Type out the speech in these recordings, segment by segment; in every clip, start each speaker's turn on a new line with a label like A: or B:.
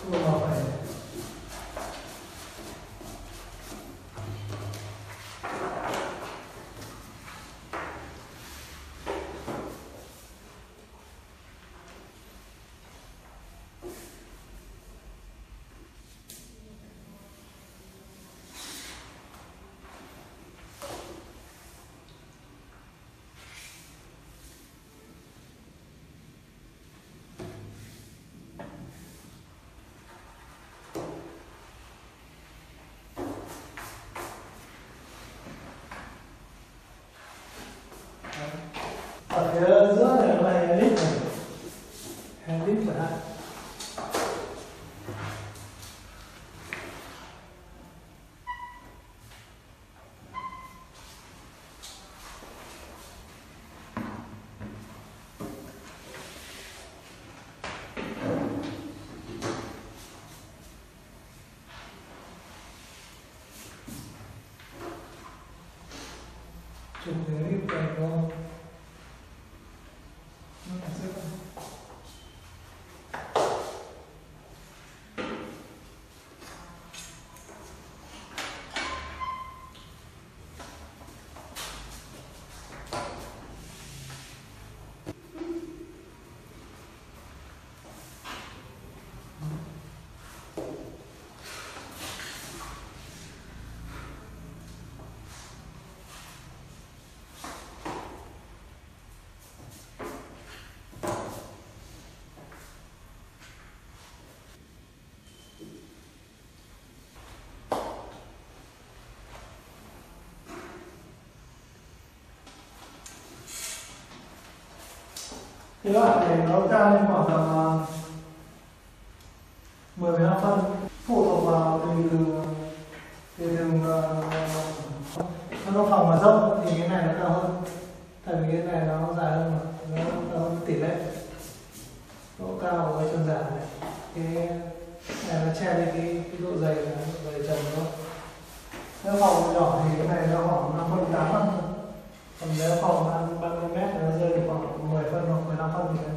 A: Tua vào phải ở phía giữa này nó là lít này, hand lít chẳng hạn. Chụp cái lít này không? Cái loại này nó cao lên khoảng tầm 10-15 phân, phụ thuộc vào nó phòng mà rộng thì cái này nó cao hơn, tại vì cái này nó dài hơn mà, nó cao hơn tỷ lệ độ cao của cái chân giả này. Cái này nó che đi cái độ dày trần nó. Nếu phòng nhỏ thì cái này nó khoảng 5 phân 8 phân, còn nếu phòng 30 mét thì nó rơi được khoảng 10 phân hoặc 15 phân gì đấy.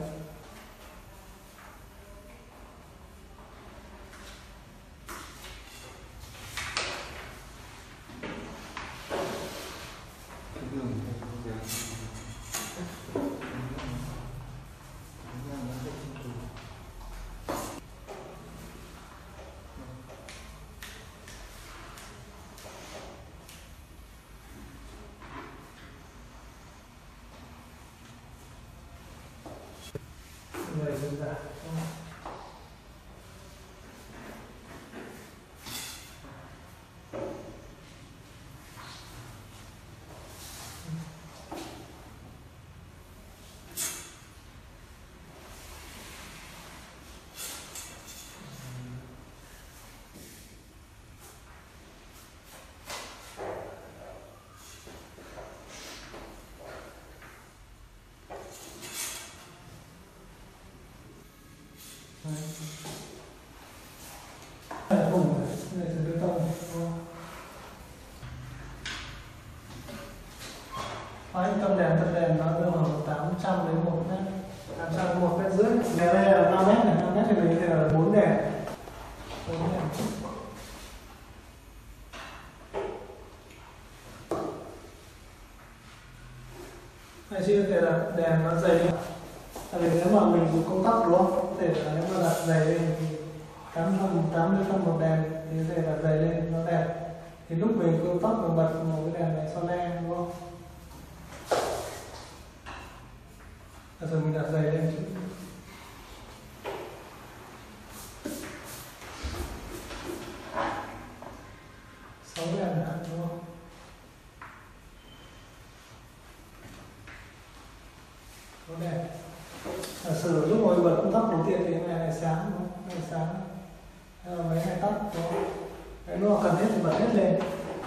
A: Người dân giả vùng này từ bê tông. Tâm đèn nó đưa khoảng 800 đến 1 mét, 800 đến 1 mét rưỡi. Đèn đây là 5 mét này, 5 mét thì mình thì là 4 đèn. Hay chỉ có thể là đèn nó dày lên. Tại vì nếu mà mình dùng công tắc đúng không? Có thể là nếu mà đặt dày lên thì 80 phân một đèn thì có thể là dày lên nó đẹp. Thì lúc mình công tắc mình bật một cái đèn này son le đúng không? Rồi mình đặt dày lên chứ. Sáu đèn hả đúng không? Có đèn. Giả sử lúc mà bật công tắc đầu tiên thì cái này sáng đúng không? Này sáng. Hay là mấy này tắt đúng không? Cái lúc mà cần thiết thì bật hết lên.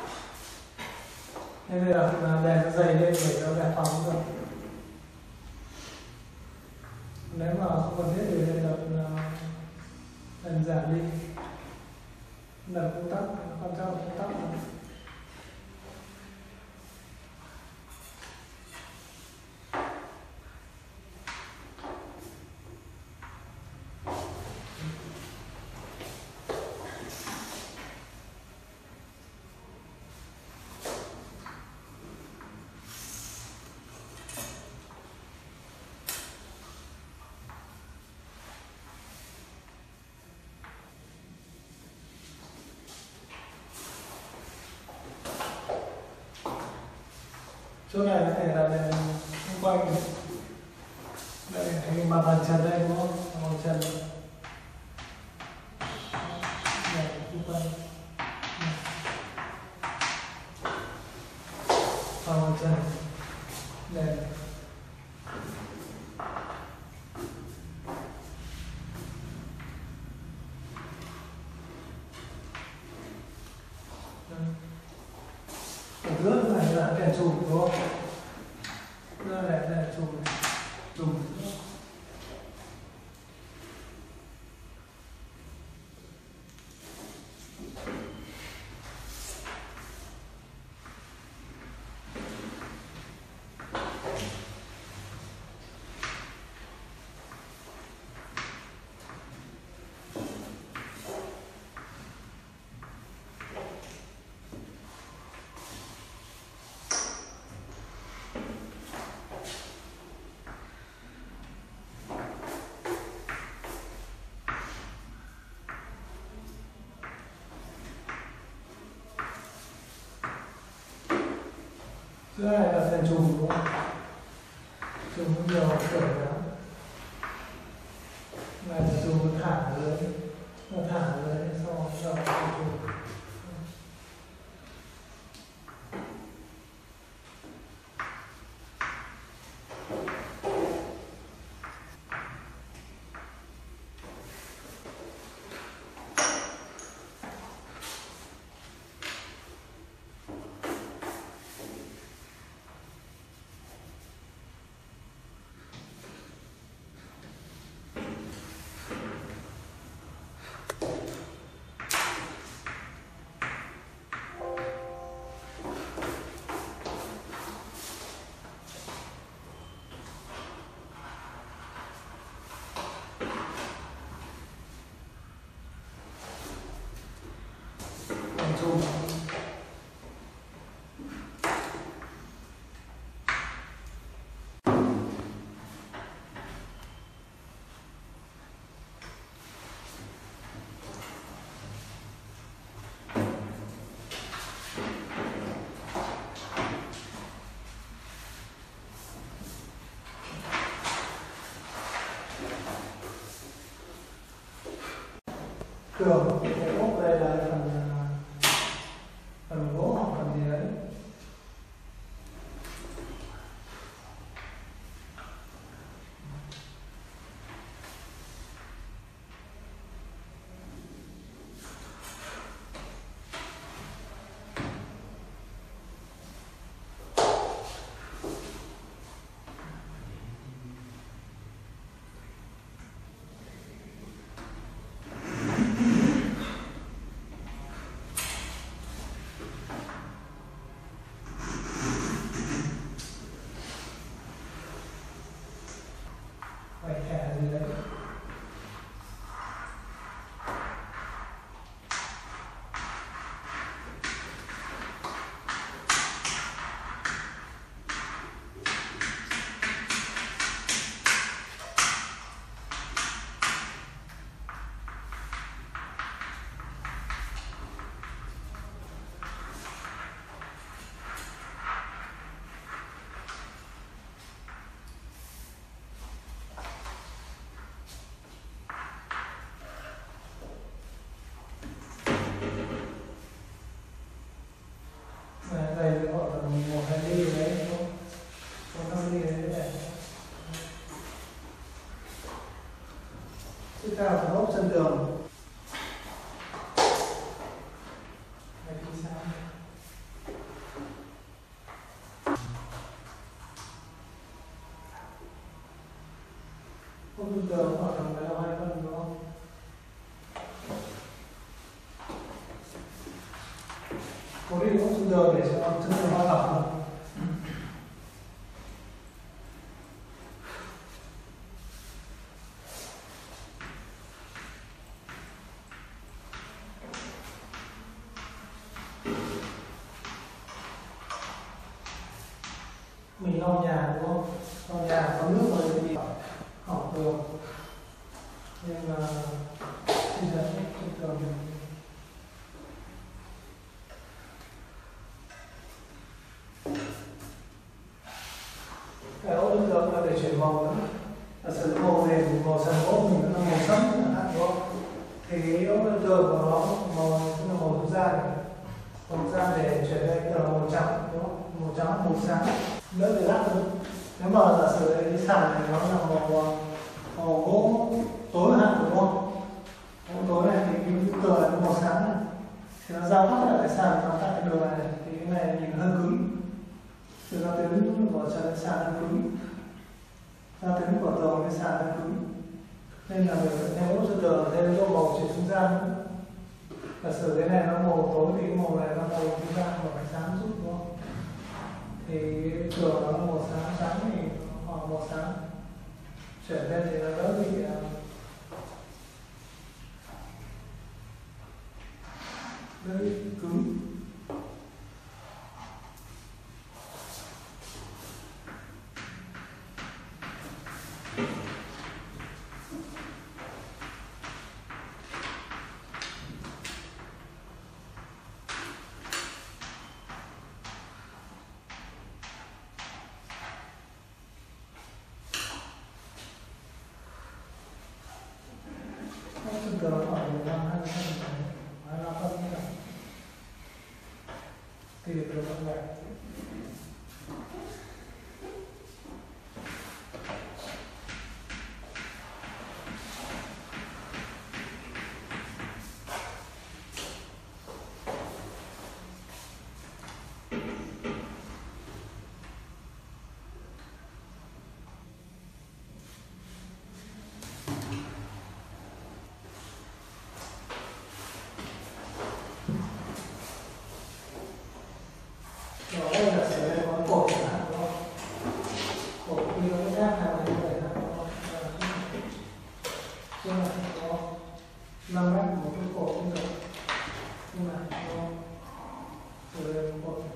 A: Nên bây giờ đèn nó dày lên để nó đẹp phòng rồi. Nếu mà không cần thiết thì nên đặt đèn giảm đi. Đặt công tắc, quan trọng là công tắc. Chỗ này có thể là để xung quanh này. Đây cái mặt bàn chân đây đúng không? Mặt bàn chân này xung quanh. Mặt bàn chân đây. Ở giữa này là đèn chùm đúng không? Đây là đèn chùm này. Chùm. Giữa này là đèn chùm đúng không? Chùm cũng nhiều kiểu lắm. Này là chùm thả dưới, nó thả dưới sau đó là chùm. Chùm. Thường cái ốc đây là phần gỗ hoặc phần gì đấy. Phải thẻ gì đấy. Đây gọi là 1-2 ly đấy đúng không? Có 5 ly đấy này. Chiếc cao của góc chân tường. Đây thì sao? Góc chân tường khoảng tầm 15-20 phân đúng không? Có đi góc chân tường để cho chân tường hoa thẳng không? Mình lau nhà đúng không? Lau nhà có nước rồi thì bị hỏng tường. Nhưng mà bây giờ trên tường chuyển màu nữa. Giả sử màu nền màu sàn gỗ mình nó là màu sẫm chẳng hạn, đúng không? Thì cái yếu tường của nó màu tức là màu da này, màu da để chuyển lên là màu trắng, đúng không? Màu trắng màu sáng đỡ để lát hơn. Nếu mà giả sử cái sàn này nó là màu gỗ tối hạn, đúng không? Gỗ tối này thì cái tường này màu sáng này thì nó giao thoát lại cái sàn nó tại cái đường này thì cái này nhìn hơi cứng, từ ra tuyến của cái sàn hơi cứng, ra tuyến của tường cái sàn hơi cứng, nên là mình phải thêm cho tường thêm tô màu chuyển trung gian nữa. Giả sử cái này nó màu tối thì cái màu này nó màu trung gian và phải sáng giúp, đúng không? Thì cái tường nó màu sáng sáng thì hoặc màu sáng chuyển lên thì nó đỡ bị cứng. Tường nó ở 15 20 25 phân nữa. Tùy tường nó vậy. Đó là sẽ là con cột chẳng hạn, đúng không? Cột khi nó ép nào như vậy là nó có 5 mét một cái cột như vậy, nhưng mà nó từ đây một cột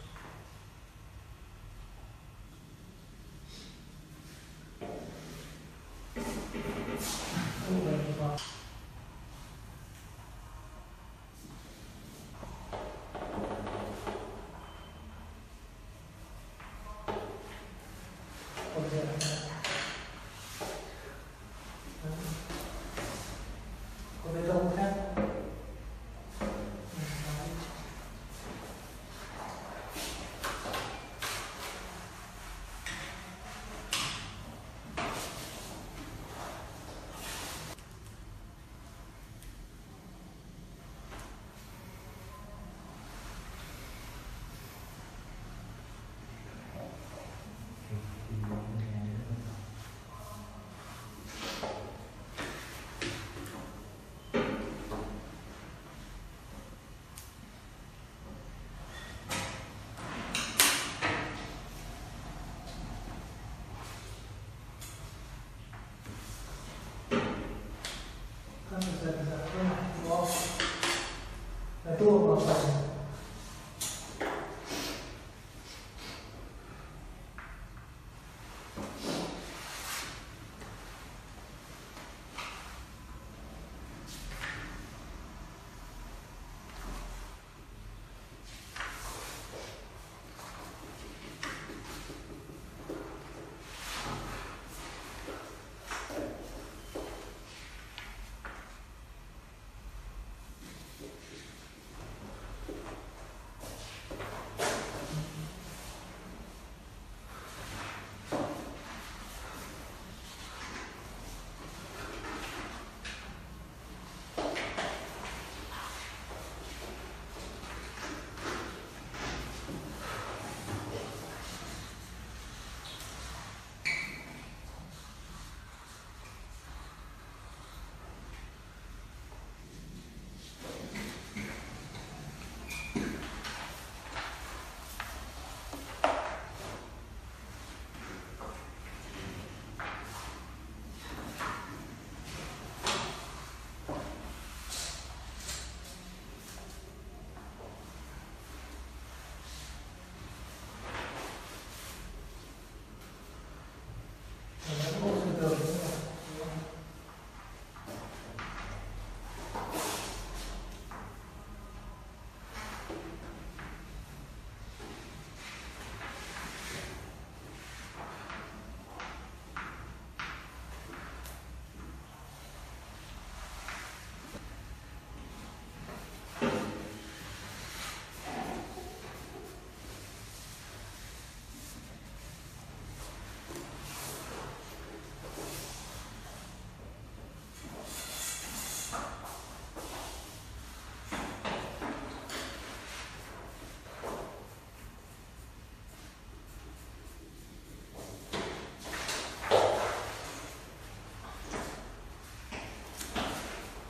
A: có bê tông thép.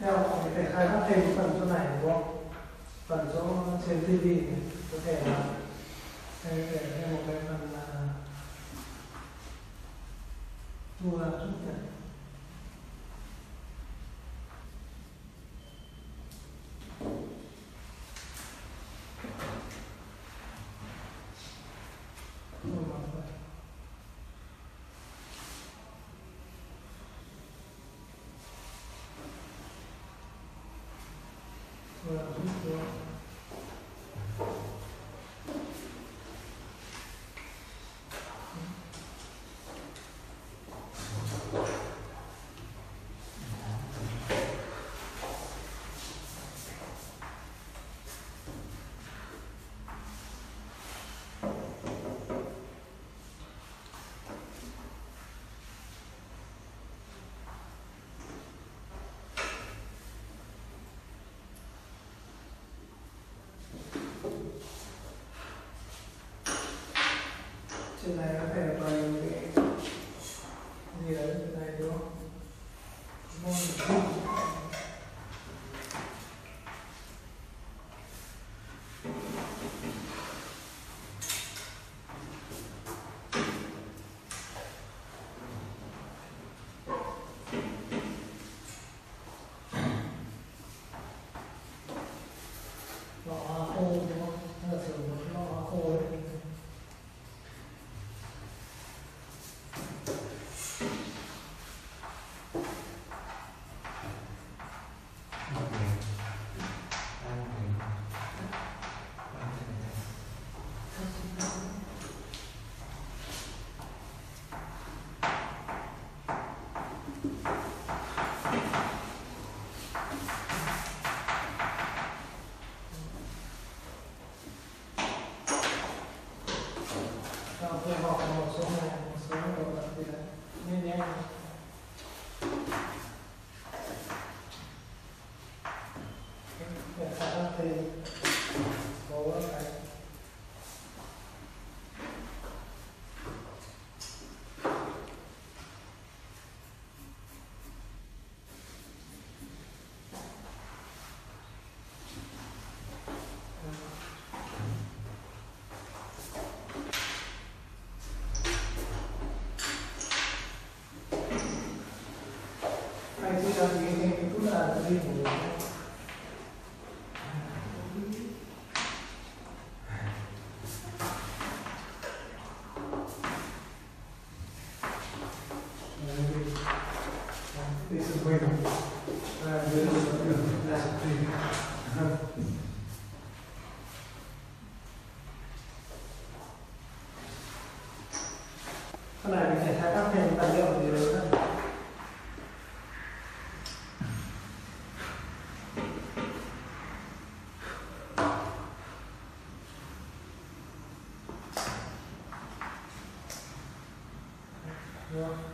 A: theo họ phải khai thác thêm cái phần chỗ này đúng không, phần chỗ trên TV này có thể là để thêm một cái phần là thu ra chút này. Trên này có thể bày cái gì đấy trên này đúng không? Lọ hoa khô đúng không? Nó là sử dụng một lọ hoa khô đấy. Tôi học một số này, một số đồ vật gì đấy nhanh nhanh để khai thác thêm số cái hay chứ là cái cũng là đi ngủ. Đi xung quanh dưới đường ra xung quanh. Cái này mình phải khai thác thêm tài liệu gì đấy nữa. Đúng không?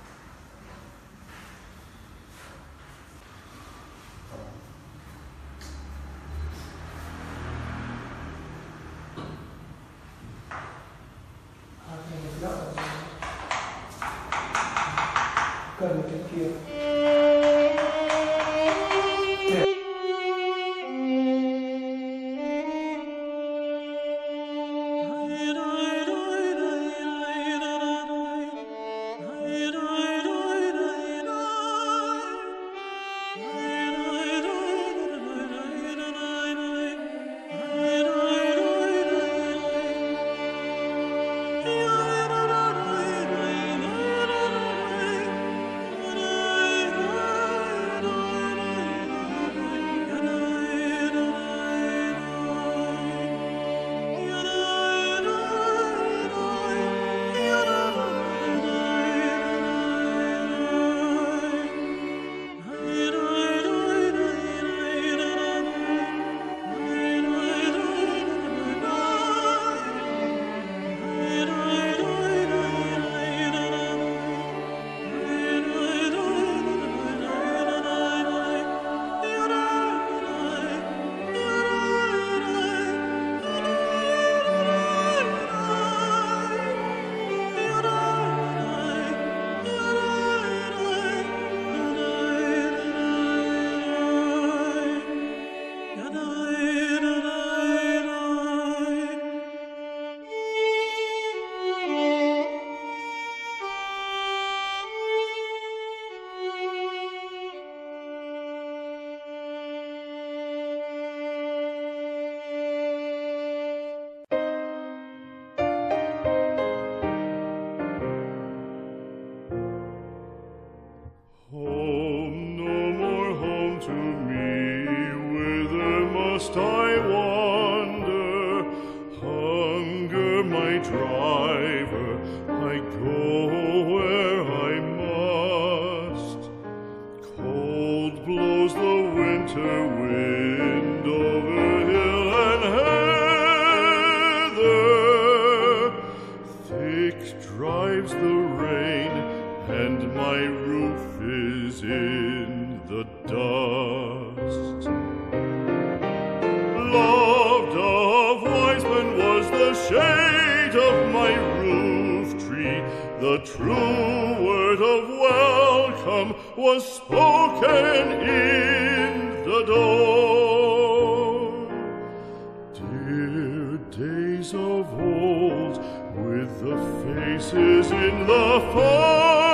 A: Cần cái kia.
B: to me, whither must I wander? Hunger, my driver, I go where I must. Cold blows the winter wind over hill and heather. Thick drives the rain, and my roof is in the dust. Loved of wise men was the shade of my roof tree. The true word of welcome was spoken in the door. Dear days of old, with the faces in the fire,